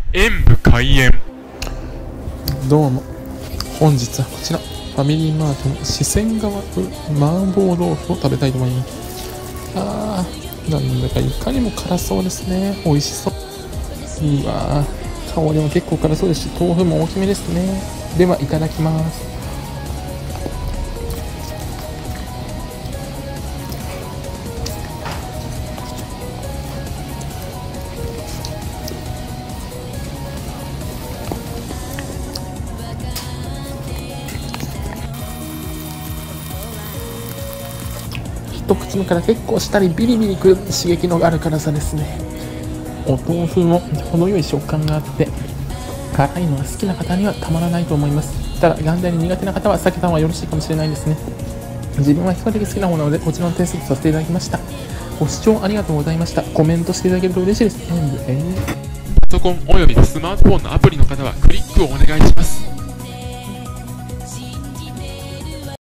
演武開演。 どうも、本日はこちらファミリーマートの四川川風麻婆豆腐を食べたいと思います。なんだかいかにも辛そうですね。美味しそう。うわー、香りも結構辛そうですし、豆腐も大きめですね。ではいただきます。一口目から結構舌にビリビリくる刺激のある辛さですね。お豆腐も程よい食感があって、辛いのが好きな方にはたまらないと思います。ただ元旦に苦手な方は避けた方がよろしいかもしれないですね。自分は比較的好きなものなのでこちらの点数とさせていただきました。ご視聴ありがとうございました。コメントしていただけると嬉しいです。 パソコンおよびスマートフォンのアプリの方はクリックをお願いします。